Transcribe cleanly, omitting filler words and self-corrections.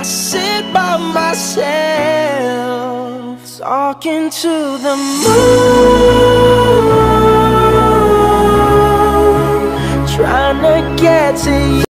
sit by myself, talking to the moon, trying to get to you.